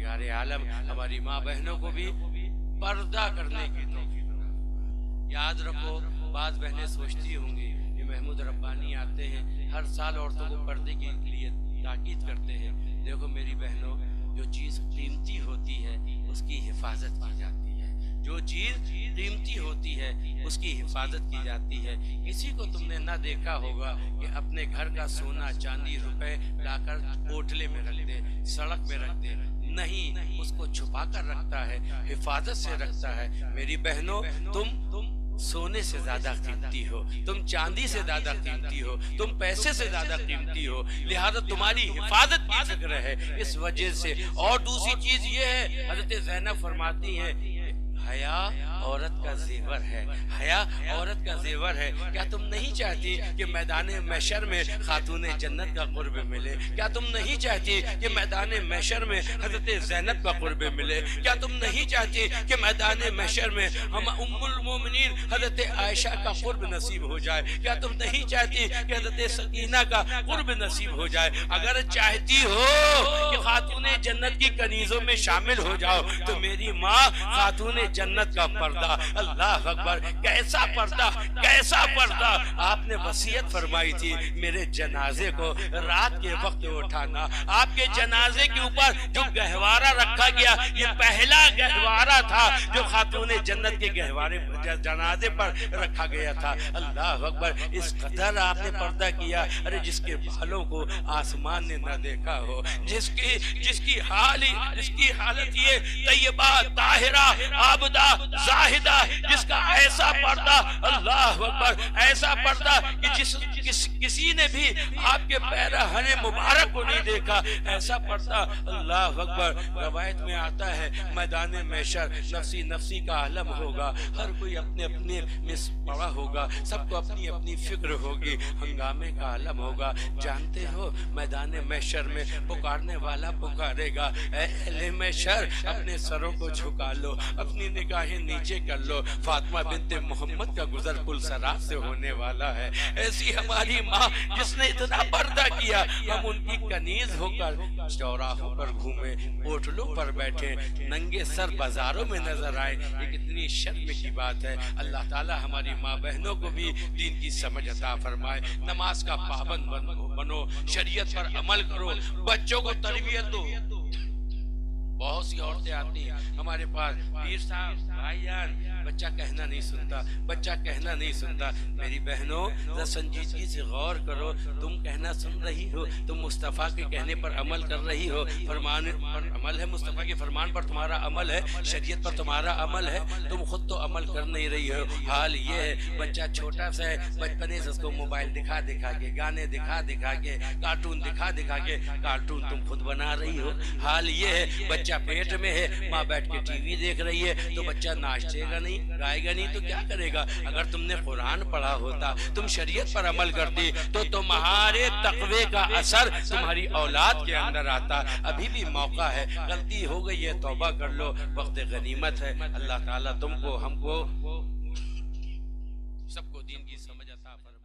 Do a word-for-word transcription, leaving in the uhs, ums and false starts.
परवरदिगार आलम हमारी माँ बहनों को भी पर्दा करने की तौफीक। याद रखो, बात बहनें सोचती होंगी ये महमूद रब्बानी आते हैं हर साल औरतों को पर्दे के लिए ताकीद करते हैं। देखो मेरी बहनों, जो चीज़ कीमती होती है उसकी हिफाजत की जाती है, जो चीज़ कीमती होती है उसकी हिफाजत की जाती है। किसी को तुमने ना देखा होगा कि अपने घर का सोना चांदी रुपए लाकर ओटले में रख दे, सड़क में रख दे, नहीं, उसको छुपा कर रखता है, हिफाजत से रखता है। मेरी बहनों, तुम तुम सोने से ज्यादा कीमती हो, तुम चांदी से ज्यादा कीमती हो, तुम पैसे से ज्यादा कीमती हो, लिहाजा तुम्हारी हिफाजत की फिक्र है इस वजह से। और दूसरी चीज ये है, हजरत ज़ैनब फरमाती हैं, हया औरत का जेवर है, हया औरत का जेवर है। क्या तुम नहीं चाहती कि मैदान महशर में खातून जन्नत का कुर्ब मिले? क्या तुम नहीं चाहती कि मैदान महशर में हजरत ज़ैनब का कुर्ब मिले? क्या तुम नहीं चाहती कि मैदान महशर में हम उम्मुल मोमिनीन हजरत आयशा का कुर्ब नसीब हो जाए? क्या तुम नहीं चाहती कि हजरत सकीना का कुर्ब नसीब हो जाए? अगर चाहती हो कि खातून जन्नत की कनीजों में शामिल हो जाओ तो मेरी माँ खातून जन्नत का पर्दा, अल्लाह अकबर, कैसा पर्दा, कैसा पर्दा! आपने वसीयत फरमाई थी मेरे जनाजे को रात के वक्त उठाना। आपके जनाजे के ऊपर जो गहवारा रखा गया, ये पहला गहवारा था जो खातून जन्नत के गहवारे जनाजे पर रखा गया था। अल्लाह अकबर, इस कदर आपने पर्दा किया। अरे जिसके बालों को आसमान ने न देखा हो, जिसकी जिसकी हाल जिसकी हालत ये तैयबा ताहिरा आबदा जाहिदा, जिसका ऐसा पर्दा, अल्लाह अकबर, ऐसा पर्दा कि जिस किस, किसी ने भी आपके पैरहने मुबारक को नहीं देखा, ऐसा पर्दा। अल्लाह अकबर, रवायत में आता है मैदान महशर नफसी नफसी का आलम होगा, हर कोई अपने अपने में पड़ा होगा, सबको अपनी अपनी फिक्र होगी, हंगामे का आलम होगा। जानते हो मैदान महशर में पुकारने वाला पुकारेगा, ऐ अहले महशर अपने सरों को झुका लो, अपनी निगाहें नीचे कर लो, फातिमा बिनते मोहम्मद का गुजर पुल सराज से होने वाला है। ऐसी हमारी माँ जिसने इतना पर्दा किया, हम उनकी कनीज होकर चौराहों पर घूमे, होटलों पर बैठे, नंगे सर बाजारों में नजर आए, ये कितनी शर्म की बात है। अल्लाह ताला हमारी माँ बहनों को भी दीन की समझ अता फरमाए। नमाज का पाबंद बनो, शरीयत पर अमल करो, बच्चों को तरबियत दो। बहुत सी औरतें आती हैं हमारे पास, पीर साहब भाईजान बच्चा कहना नहीं सुनता, बच्चा कहना नहीं सुनता। मेरी बहनों, जरा संजीदगी से गौर करो, तुम कहना सुन रही हो, तुम मुस्तफ़ा के कहने पर अमल कर रही हो, फरमान पर अमल है, मुस्तफ़ा के फरमान पर तुम्हारा अमल है, शरीयत पर तुम्हारा अमल है, तुम खुद तो अमल कर नहीं रही हो। हाल ये है, बच्चा छोटा सा है, बचपने से उसको मोबाइल दिखा दिखा के, गाने दिखा दिखा के, कार्टून दिखा दिखा के, कार्टून तुम खुद बना रही हो। हाल ये है, बच्चा पेट में है, माँ बैठ के टीवी देख रही है, तो बच्चा नाचेगा नहीं, गाएगा नहीं, तो क्या करेगा? अगर तुमने कुरान पढ़ा होता, तुम शरीयत पर अमल करती, तो तुम्हारे तकवे का असर तुम्हारी औलाद के अंदर आता। अभी भी मौका है, गलती हो गई है तौबा कर लो, वक्त गनीमत है। अल्लाह ताला तुमको हमको सबको दीन की समझ अता फरमाए।